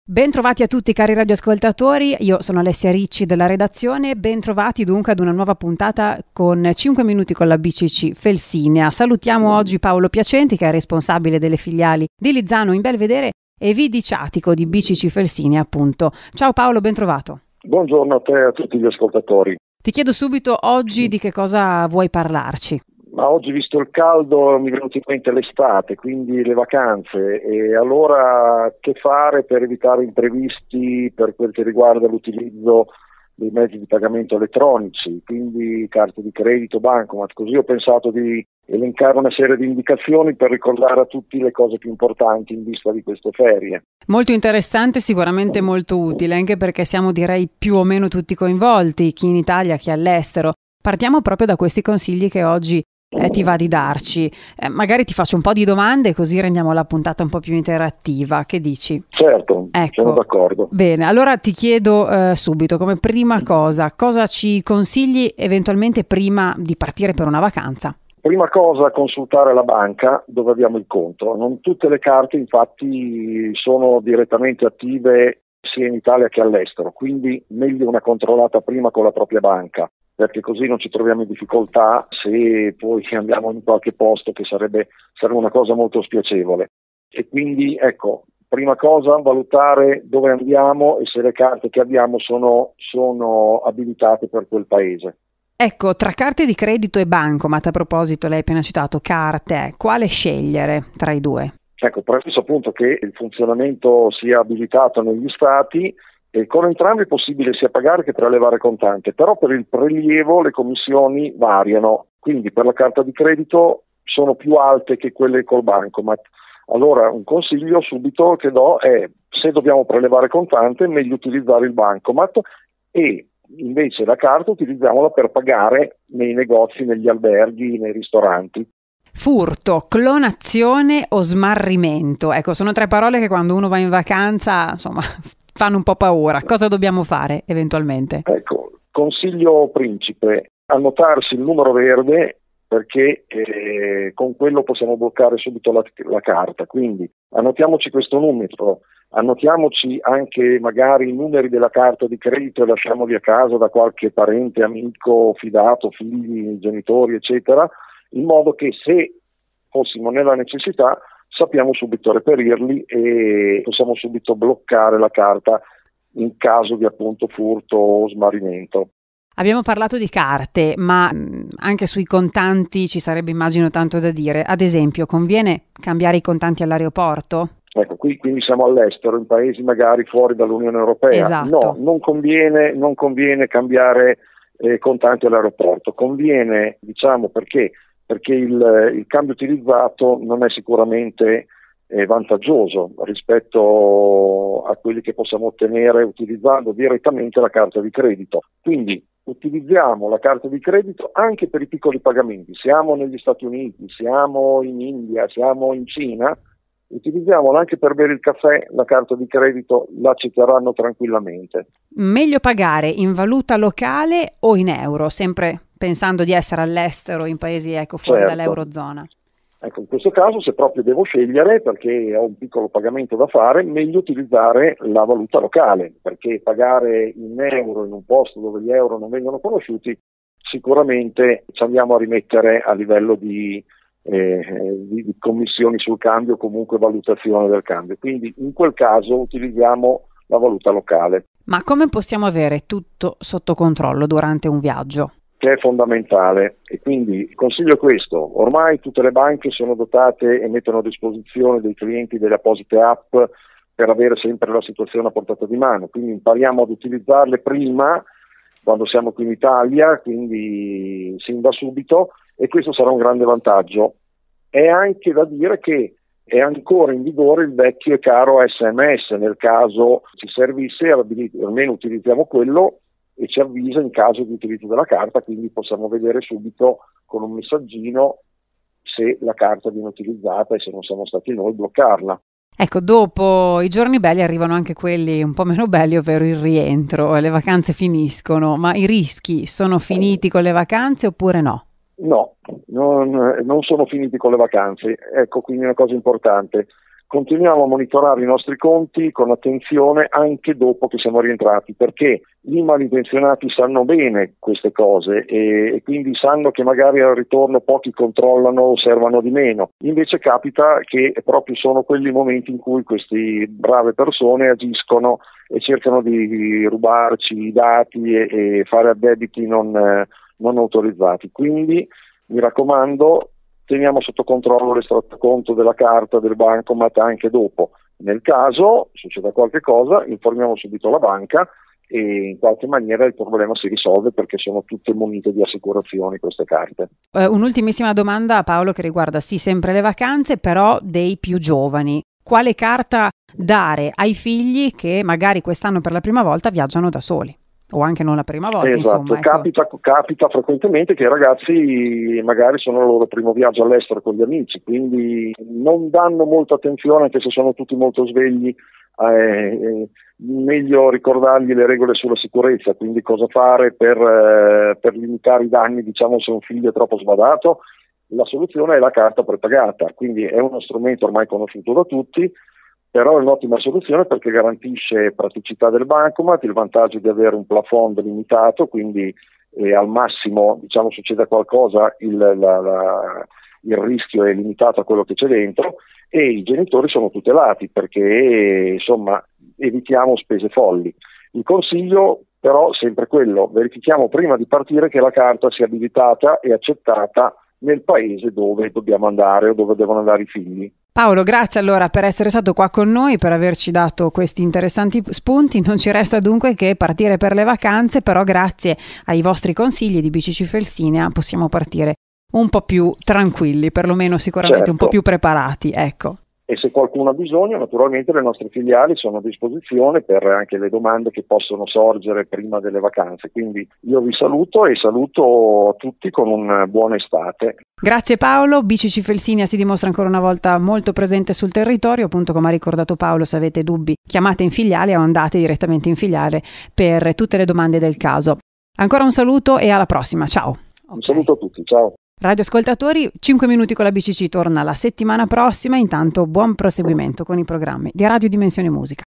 Bentrovati a tutti cari radioascoltatori, io sono Alessia Ricci della redazione, bentrovati dunque ad una nuova puntata con 5 minuti con la BCC Felsinea. Salutiamo oggi Paolo Piacenti che è responsabile delle filiali di Lizzano in Belvedere e Vidi Ciatico di BCC Felsinea appunto. Ciao Paolo, bentrovato. Buongiorno a te e a tutti gli ascoltatori. Ti chiedo subito oggi di che cosa vuoi parlarci. Ma oggi, visto il caldo, mi è venuto in mente l'estate, quindi le vacanze, e allora che fare per evitare imprevisti per quel che riguarda l'utilizzo dei mezzi di pagamento elettronici, quindi carte di credito, bancomat. Così ho pensato di elencare una serie di indicazioni per ricordare a tutti le cose più importanti in vista di queste ferie. Molto interessante, sicuramente molto utile, anche perché siamo direi più o meno tutti coinvolti, chi in Italia, chi all'estero. Partiamo proprio da questi consigli che oggi ti va di darci. Magari ti faccio un po' di domande così rendiamo la puntata un po' più interattiva. Che dici? Certo, ecco, sono d'accordo. Bene, allora ti chiedo subito come prima cosa ci consigli eventualmente prima di partire per una vacanza? Prima cosa, consultare la banca dove abbiamo il conto. Non tutte le carte infatti sono direttamente attive sia in Italia che all'estero, quindi meglio una controllata prima con la propria banca, perché così non ci troviamo in difficoltà se poi andiamo in qualche posto, che sarebbe una cosa molto spiacevole. E quindi ecco, prima cosa valutare dove andiamo e se le carte che abbiamo sono abilitate per quel paese. Ecco, tra carte di credito e bancomat, a proposito, lei ha appena citato carte, quale scegliere tra i due? Ecco, premesso appunto che il funzionamento sia abilitato negli stati, e con entrambi è possibile sia pagare che prelevare contante, però per il prelievo le commissioni variano, quindi per la carta di credito sono più alte che quelle col bancomat. Allora un consiglio subito che do è: se dobbiamo prelevare contante è meglio utilizzare il bancomat, e invece la carta utilizziamola per pagare nei negozi, negli alberghi, nei ristoranti. Furto, clonazione o smarrimento? Ecco, sono tre parole che quando uno va in vacanza, insomma, fanno un po' paura. Cosa dobbiamo fare eventualmente? Ecco, consiglio principe: annotarsi il numero verde, perché con quello possiamo bloccare subito la carta. Quindi annotiamoci questo numero, annotiamoci anche magari i numeri della carta di credito e lasciamoli a casa da qualche parente, amico, fidato, figli, genitori, eccetera, in modo che se fossimo nella necessità sappiamo subito reperirli e possiamo subito bloccare la carta in caso di appunto furto o smarrimento. Abbiamo parlato di carte, ma anche sui contanti ci sarebbe, immagino, tanto da dire. Ad esempio, conviene cambiare i contanti all'aeroporto? Ecco, quindi siamo all'estero, in paesi magari fuori dall'Unione Europea. Esatto. No, non conviene cambiare contanti all'aeroporto. Conviene, diciamo, perché il cambio utilizzato non è sicuramente vantaggioso rispetto a quelli che possiamo ottenere utilizzando direttamente la carta di credito. Quindi utilizziamo la carta di credito anche per i piccoli pagamenti. Siamo negli Stati Uniti, siamo in India, siamo in Cina, utilizziamola anche per bere il caffè, la carta di credito l'accetteranno tranquillamente. Meglio pagare in valuta locale o in euro, sempre pensando di essere all'estero, in paesi fuori dall'Eurozona? Ecco, in questo caso, se proprio devo scegliere, perché ho un piccolo pagamento da fare, meglio utilizzare la valuta locale, perché pagare in euro in un posto dove gli euro non vengono conosciuti, sicuramente ci andiamo a rimettere a livello di commissioni sul cambio o comunque valutazione del cambio. Quindi in quel caso utilizziamo la valuta locale. Ma come possiamo avere tutto sotto controllo durante un viaggio? Che è fondamentale, e quindi il consiglio è questo: ormai tutte le banche sono dotate e mettono a disposizione dei clienti delle apposite app per avere sempre la situazione a portata di mano, quindi impariamo ad utilizzarle prima quando siamo qui in Italia, quindi sin da subito, e questo sarà un grande vantaggio. È anche da dire che è ancora in vigore il vecchio e caro SMS, nel caso ci servisse almeno utilizziamo quello e ci avvisa in caso di utilizzo della carta, quindi possiamo vedere subito con un messaggino se la carta viene utilizzata e se non siamo stati noi bloccarla. Ecco, dopo i giorni belli arrivano anche quelli un po' meno belli, ovvero il rientro, le vacanze finiscono, ma i rischi sono finiti con le vacanze oppure no? No, non sono finiti con le vacanze. Ecco, quindi una cosa importante: continuiamo a monitorare i nostri conti con attenzione anche dopo che siamo rientrati, perché i malintenzionati sanno bene queste cose e quindi sanno che magari al ritorno pochi controllano o osservano di meno. Invece capita che proprio sono quelli momenti in cui queste brave persone agiscono e cercano di rubarci i dati e fare addebiti non autorizzati. Quindi mi raccomando, teniamo sotto controllo l'estratto conto della carta del bancomat anche dopo. Nel caso succeda qualche cosa, informiamo subito la banca e in qualche maniera il problema si risolve, perché sono tutte munite di assicurazioni queste carte. Un'ultimissima domanda a Paolo, che riguarda sempre le vacanze, però dei più giovani. Quale carta dare ai figli che magari quest'anno per la prima volta viaggiano da soli? O anche non la prima volta, esatto, insomma. Ecco. Capita frequentemente che i ragazzi magari sono il loro primo viaggio all'estero con gli amici, quindi non danno molta attenzione, anche se sono tutti molto svegli. Meglio ricordargli le regole sulla sicurezza, quindi cosa fare per limitare i danni, diciamo, se un figlio è troppo sbadato. La soluzione è la carta prepagata, quindi è uno strumento ormai conosciuto da tutti, però è un'ottima soluzione perché garantisce praticità del bancomat, il vantaggio di avere un plafond limitato, quindi al massimo, diciamo, succede qualcosa, il rischio è limitato a quello che c'è dentro, e i genitori sono tutelati perché, insomma, evitiamo spese folli. Il consiglio però sempre quello: verifichiamo prima di partire che la carta sia abilitata e accettata nel paese dove dobbiamo andare o dove devono andare i figli. Paolo, grazie allora per essere stato qua con noi, per averci dato questi interessanti spunti. Non ci resta dunque che partire per le vacanze, però grazie ai vostri consigli di BCC Felsinea possiamo partire un po' più tranquilli, perlomeno sicuramente certo, un po' più preparati, ecco. E se qualcuno ha bisogno, naturalmente le nostre filiali sono a disposizione per anche le domande che possono sorgere prima delle vacanze. Quindi io vi saluto e saluto tutti con una buona estate. Grazie Paolo. BCC Felsinea si dimostra ancora una volta molto presente sul territorio, appunto come ha ricordato Paolo. Se avete dubbi chiamate in filiale o andate direttamente in filiale per tutte le domande del caso. Ancora un saluto e alla prossima, ciao. Un saluto a tutti, ciao. Radioascoltatori, 5 minuti con la BCC torna la settimana prossima, intanto buon proseguimento con i programmi di Radio Dimensione Musica.